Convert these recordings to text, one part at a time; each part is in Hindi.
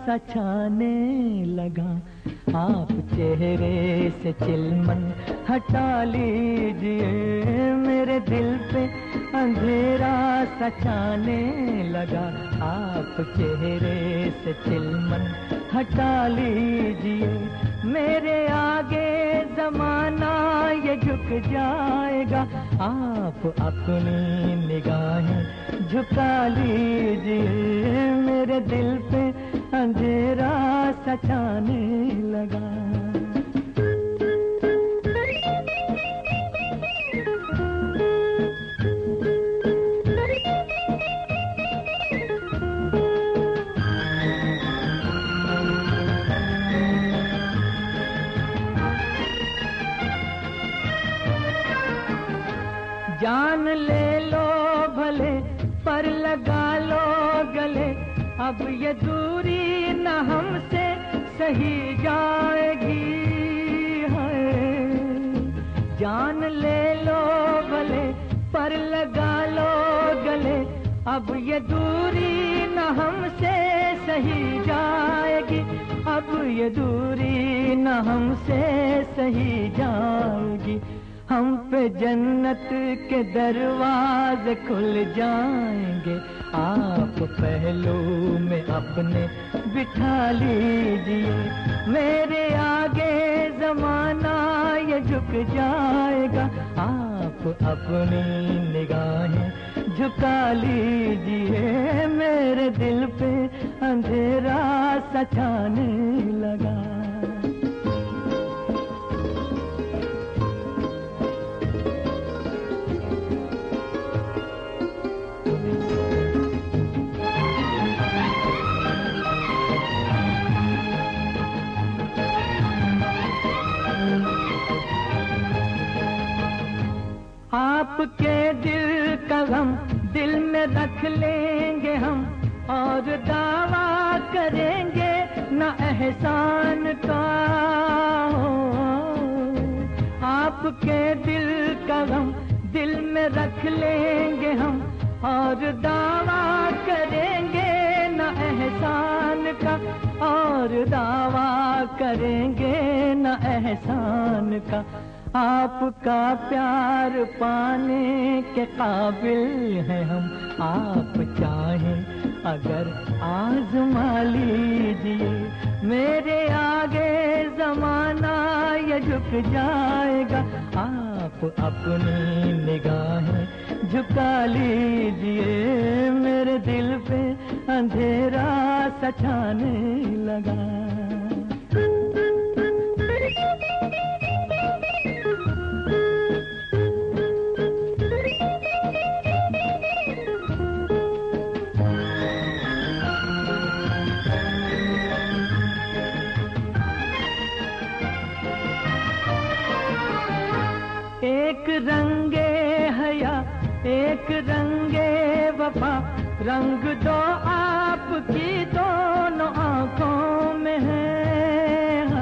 सा छाने लगा। आप चेहरे से चिलमन हटा लीजिए, मेरे दिल पे अंधेरा सा छाने लगा। आप चेहरे से चिलमन हटा लीजिए, मेरे आगे जमाना ये झुक जाएगा। आप अपनी निगाहें झुका लीजिए, मेरे दिल पे अंधेरा सा छाने लगा। जान ले लो भले पर लगा लो गले, अब ये दूरी न हमसे सही जाएगी। है जान ले लो भले पर लगा लो गले, अब ये दूरी न हमसे सही जाएगी। अब ये दूरी न हमसे सही जाएगी। हम पे जन्नत के दरवाजे खुल जाएंगे, आप पहलू में अपने बिठा लीजिए, मेरे आगे जमाना ये झुक जाएगा। आप अपनी निगाहें झुका लीजिए, मेरे दिल पे अंधेरा सा छाने लगा। आपके दिल का गम दिल में रख लेंगे हम, और दावा करेंगे न एहसान का। आपके दिल का गम दिल में रख लेंगे हम, और दावा करेंगे न एहसान का। और दावा करेंगे न एहसान का। आपका प्यार पाने के काबिल हैं हम, आप चाहें अगर आजमा लीजिए, मेरे आगे जमाना ये झुक जाएगा। आप अपनी निगाहें झुका लीजिए, मेरे दिल पे अंधेरा सा छाने लगा। एक रंगे हया एक रंगे वफा, रंग दो आपकी दोनों आंखों में है।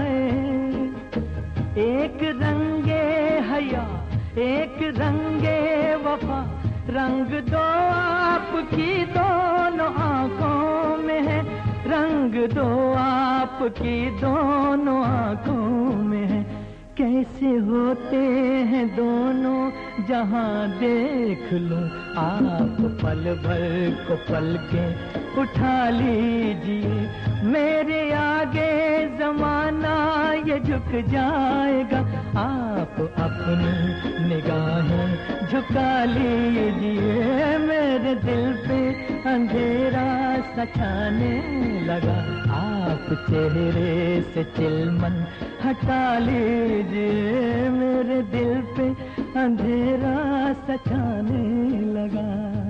एक रंगे हया एक रंगे वफा, रंग दो आपकी दोनों आंखों में है। रंग दो आपकी दोनों आंखों में है। कैसे होते हैं दोनों जहां देख लूं, आप पल भर को पलके उठा लीजिए, मेरे आगे जमाना ये झुक जाएगा। आप अपनी निगाहें झुका लीजिए, मेरे दिल पे अंधेरा सा छाने लगा। आप चेहरे से चिलमन हटा लीजिए, मेरे दिल पे अंधेरा सा छाने लगा।